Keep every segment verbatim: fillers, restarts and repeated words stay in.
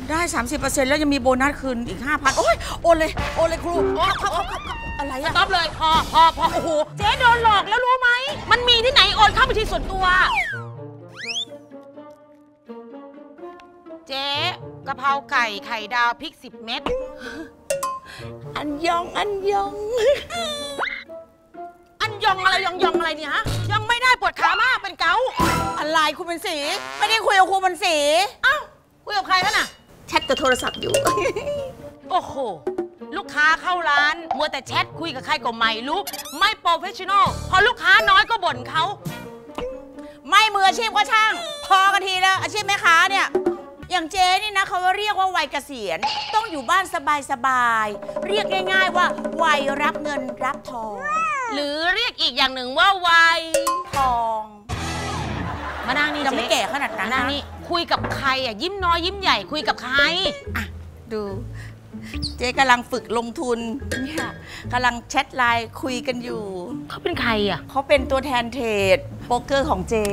ได้ สามสิบเปอร์เซ็นต์ แล้วยังมีโบนัสคืนอีก ห้าพัน โอ้ยโอนเลยโอนเลยครูโอ้เขาเขาอะไรอะสต็อปเลยพอพอพอโอ้โหเจ๊โดนหลอกแล้วรู้ไหมมันมีที่ไหนโอนเข้าบัญชีส่วนตัวเจ๊กะเพราไก่ไข่ดาวพริกสิบเม็ดอันยองอันยองอันยองอะไรยองยองอะไรเนี่ยฮะยังไม่ได้ปวดขามากเป็นเกาอะไรคุณเป็นสีไม่ได้คุยกับครูเป็นสีอ้าวคุยกับใครกันน่ะแชทกับโทรศัพท์อยู่โอ้โหลูกค้าเข้าร้านมัวแต่แชทคุยกับใครก็ไม่รู้ไม่โปรเฟชชั่นอลพอลูกค้าน้อยก็บ่นเขาไม่มืออาชีพก็ช่างพอกันทีแล้วอาชีพแม่ค้าเนี่ยอย่างเจ๊นี่นะเขาเรียกว่าวัยเกษียณต้องอยู่บ้านสบายๆเรียกง่ายๆว่าวัยรับเงินรับทองหรือเรียกอีกอย่างหนึ่งว่าวัยทองมานั่งนี่จะไม่แก่ขนาดนั้นนั่งนี่คุยกับใครอ่ะยิ้มน้อยยิ้มใหญ่คุยกับใครอ่ะดูเจ๊กำลังฝึกลงทุนเนี่ยกำลังแชทไลน์คุยกันอยู่เขาเป็นใครอ่ะเขาเป็นตัวแทนเทรดโป๊กเกอร์ของเจ๊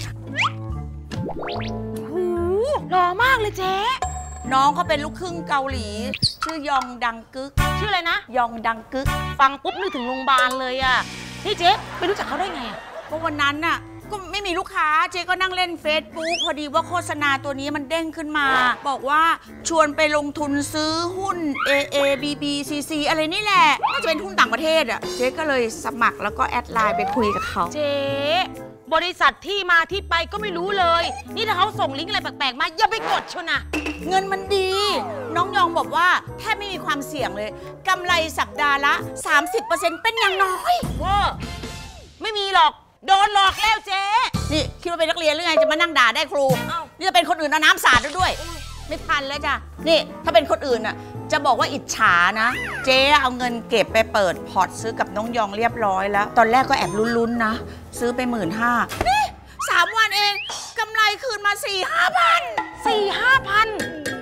หูหล่อมากเลยเจ๊น้องเขาเป็นลูกครึ่งเกาหลีชื่อยองดังกึกชื่ออะไรนะยองดังกึกฟังปุ๊บนึกถึงโรงพยาบาลเลยอ่ะนี่เจ๊ไปรู้จักเขาได้ไงอ่ะก็วันนั้นน่ะก็ไม่มีลูกค้าเจ๊ก็นั่งเล่นเฟซบุ๊กพอดีว่าโฆษณาตัวนี้มันเด้งขึ้นมาบอกว่าชวนไปลงทุนซื้อหุ้น เอ เอ บี บี ซี ซี อะไรนี่แหละน่าจะเป็นหุ้นต่างประเทศอ่ะเจ๊ก็เลยสมัครแล้วก็แอดไลน์ไปคุยกับเขาเจ๊บริษัทที่มาที่ไปก็ไม่รู้เลยนี่ถ้าเขาส่งลิงก์อะไรแปลกๆมาอย่าไปกดชวนะเงินมันดีน้องยองบอกว่าแทบไม่มีความเสี่ยงเลยกำไรสัปดาห์ละ สามสิบเปอร์เซ็นต์ เป็นอย่างน้อยว้าไม่มีหรอกโดนหลอกแล้วเจ๊นี่คิดว่าเป็นนักเรียนหรือไงจะมานั่งด่าได้ครูนี่จะเป็นคนอื่นเอาน้ำสาดด้วยไม่ทันแล้วจ้ะนี่ถ้าเป็นคนอื่นอ่ะจะบอกว่าอิจฉานะเจ๊เอาเงินเก็บไปเปิดพอร์ตซื้อกับน้องยองเรียบร้อยแล้วตอนแรกก็แอบลุ้นๆนะซื้อไปหมื่นห้านี่สามวันเองกำไรคืนมาสี่ห้าพันสี่ห้าพัน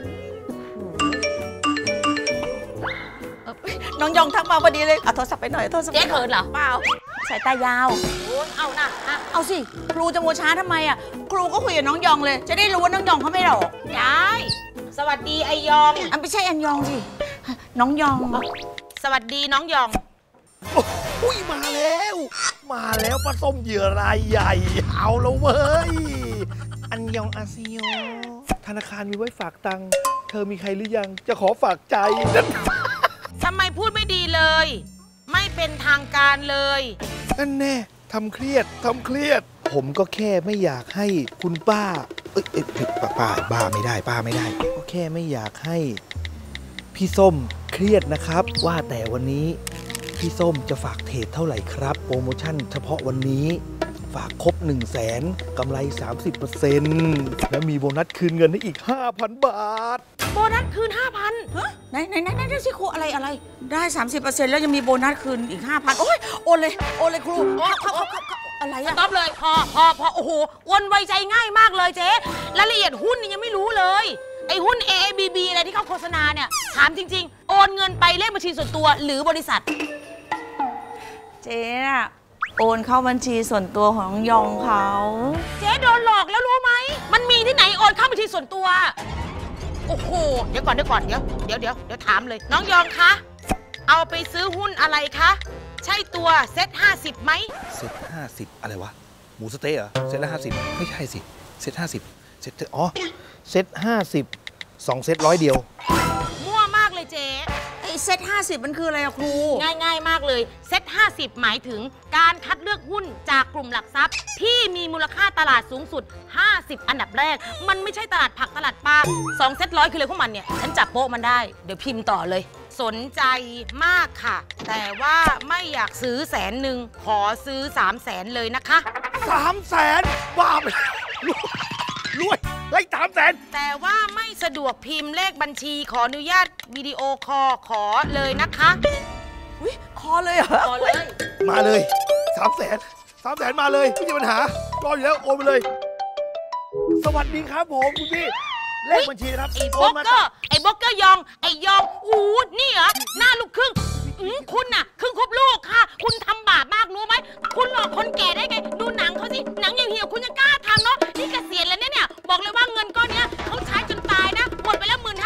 น้องยองทักมาพอดีเลยเอาโทรศัพท์ไปหน่อยโทรศัพท์เจ๊เขินเหรอเปล่าสายตายาวเอานะเอาสิครูจะมัวช้าทำไมอ่ะครูก็คุยกับน้องยองเลยจะได้รู้ว่าน้องยองเขาไม่หลอกได้สวัสดีไอยองอันไม่ใช่อันยองสิน้องยองสวัสดีน้องยองอุ้ยมาแล้วมาแล้วปลาส้มเหยื่อรายใหญ่เอาแล้วเว้ยอันยองอาซิโยธนาคารมีไว้ฝากตังค์เธอมีใครหรือยังจะขอฝากใจทำไมพูดไม่ดีเลยไม่เป็นทางการเลยนั่นแน่ทำเครียดทำเครียดผมก็แค่ไม่อยากให้คุณป้าเอ้ยเอ้ยป้าป้าบ้าไม่ได้ป้าไม่ได้ก็แค่ไม่อยากให้พี่ส้มเครียดนะครับว่าแต่วันนี้พี่ส้มจะฝากเทรดเท่าไหร่ครับโปรโมชั่นเฉพาะวันนี้ฝากครบ หนึ่งแสน กำไร สามสิบเปอร์เซ็นต์ และมีโบนัสคืนเงินให้อีก ห้าพัน บาทโบนัสคืน ห้าพันฮะไหนไหนไหนไหนสิครูอะไรอะไรได้ สามสิบเปอร์เซ็นต์ แล้วยังมีโบนัสคืนอีก ห้าพัน โอ้ยโอนเลยโอนเลยครูเขาเขาเขาอะไรอะสต็อปเลยพอพอพอโอ้โหโอนไวใจง่ายมากเลยเจ๊รายละเอียดหุ้นนี่ยังไม่รู้เลยไอ้หุ้น เอ เอ บี บี อะไรที่เขาโฆษณาเนี่ยถามจริงๆโอนเงินไปเลขบัญชีส่วนตัวหรือบริษัทเจ๊อะโอนเข้าบัญชีส่วนตัวของน้องยองเขาเจ๊โดนหลอกแล้วรู้ไหมมันมีที่ไหนโอนเข้าบัญชีส่วนตัวโอ้โหเดี๋ยวก่อนเดี๋ยวก่อนเดี๋ยวเดี๋ยวเดี๋ยวเดี๋ยวถามเลยน้องยองคะเอาไปซื้อหุ้นอะไรคะใช่ตัวเซ็ตห้าสิบไหมเซ็ตห้าสิบอะไรวะหมูสเต๊ะเหรอเซ็ตละห้าสิบไม่ใช่สิเซ็ตห้าสิบเซ็ตอ๋อเซ็ตห้าสิบสองเซ็ตร้อยเดียวมั่วมากเลยเจ๊ไอ้เซ็ตห้าสิบมันคืออะไรอะครูง่ายง่ายมากเลยเซ็ตห้าสิบหมายถึงการคัดเลือกหุ้นจากกลุ่มหลักทรัพย์ที่มีมูลค่าตลาดสูงสุดห้าสิบอันดับแรกมันไม่ใช่ตลาดผักตลาดปลาสองเซ็ตร้อยคือเลยพวกมันเนี่ยฉันจับโป๊ะมันได้เดี๋ยวพิมพ์ต่อเลยสนใจมากค่ะแต่ว่าไม่อยากซื้อแสนหนึ่งขอซื้อสามแสนเลยนะคะสามแสนบ้าไปรวยไล่สามแสนแต่ว่าไม่สะดวกพิมพ์เลขบัญชีขออนุญาตวิดีโอคอลขอเลยนะคะวิคอเลยเหรอขอเลยมาเลยสามแสนสามแสนมาเลยไม่มีปัญหารออยู่แล้วโอนไปเลยสวัสดีครับผมคุณพี่เลขบัญชีนะครับไอ้บล็อกเกอร์ไอ้บล็อกเกอร์ยองไอ้ยองอู้นี่เหรอหน้าลูกครึ่งคุณน่ะครึ่งครบลูกค่ะคุณทำบาปมากรู้ไหมคุณหลอกคนแก่ได้ไงดูหนังเขาสิหนังอย่างเหี่ยวคุณยังกล้าทำเนาะนี่เกษียณแล้วเนี่ยบอกเลยว่าเงินก้อนนี้เขาใช้จนตายนะหมดไปแล้วหมื่นห้า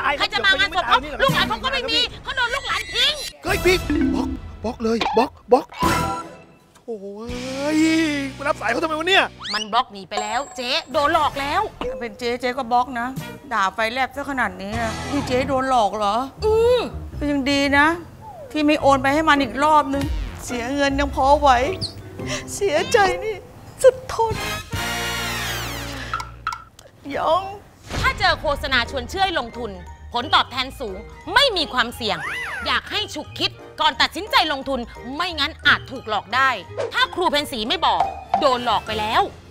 ายใครจะมางานศพเขาลูกหลานเขาก็ไม่มีเขาโดนลูกหลานทิ้งเฮ้ยพี่บล็อกบล็อกเลยบล็อกบล็อกโอ้ยมารับสายเขาทำไมวะเนี่ยมันบล็อกหนีไปแล้ว เจ๊โดนหลอกแล้วถ้าเป็นเจ๊เจ๊ก็บล็อกนะ ด่าไฟแลบซะขนาดนี้นะนี่เจ๊โดนหลอกเหรออืมก็ยังดีนะ ที่ไม่โอนไปให้มันอีกรอบนึง เสียเงินยังพอไหว เสียใจนี่สุดทนยองถ้าเจอโฆษณาชวนเชื่อให้ลงทุน ผลตอบแทนสูงไม่มีความเสี่ยง อยากให้ฉุกคิดก่อนตัดสินใจลงทุน ไม่งั้นอาจถูกหลอกได้ ถ้าครูเพนสีไม่บอก โดนหลอกไปแล้ว